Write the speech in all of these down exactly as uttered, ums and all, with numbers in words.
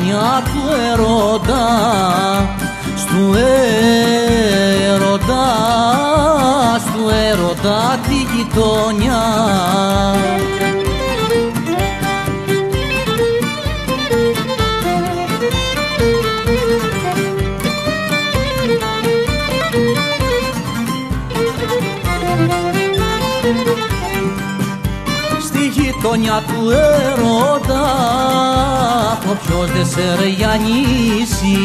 γειτονιά του έρωτα, στου έρωτα, στου έρωτα τη γειτονιά. Στη γειτονιά του έρωτα όποιος δε σε ρεγιανίσει,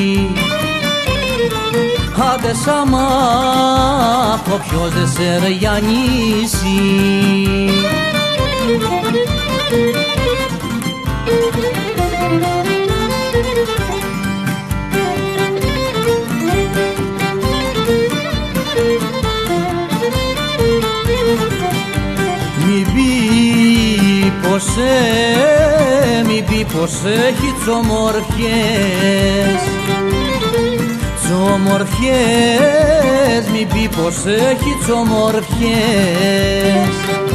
άντε σαμά όποιος δε σε ρεγιανίσει. Μη πει πως, ε, μη πει πως έχει τσομορφιές, τσομορφιές, μη πει πως έχει τσομορφιές.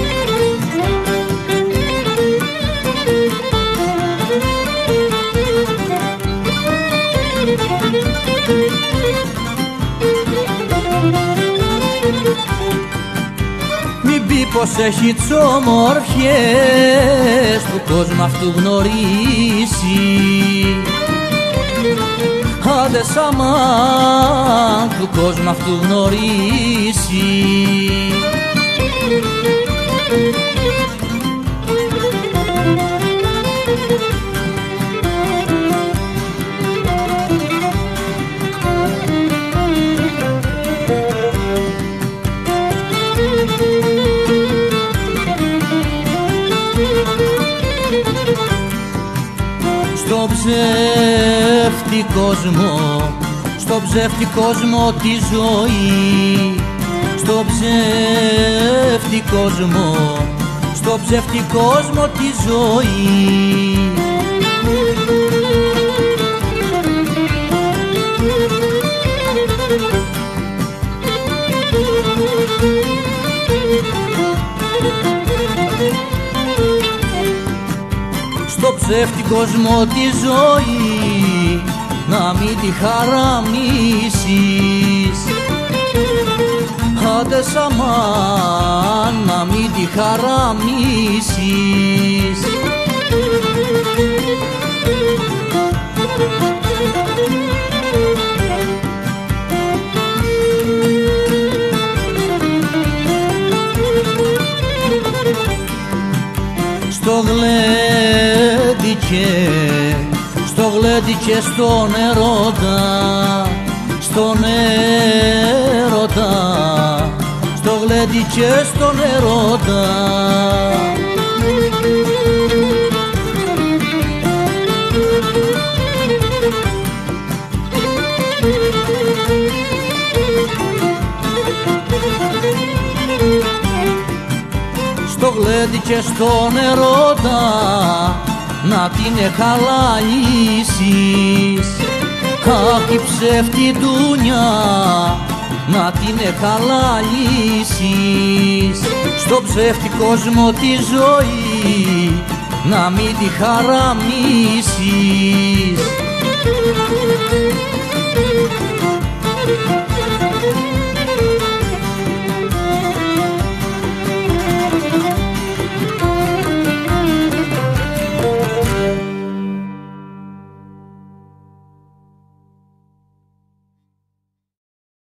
Μην πει πως έχει τσομορφιές, του κόσμου αυτού γνωρίσει, άντε σαμάν του κόσμου αυτού γνωρίσει. Στο ψεύτη κόσμο, στο ψεύτη κόσμο τη ζωή, στο ψεύτη κόσμο, στο ψεύτη κόσμο τη ζωή. Στο ψεύτη κόσμο τη ζωή να μην τη χαραμίσεις, άντε σαμάν να μην τη χαραμίσεις. Στο γλέντικε, στο γλέντικε στον έρωτα, στον έρωτα, στο γλέντικε στον έρωτα. Στο γλέντικε στον έρωτα να την εχαλαλίσεις, αχ η ψεύτη ντούνια να την εχαλαλίσεις. Στο ψεύτη κόσμο τη ζωή να μην τη χαραμίσεις.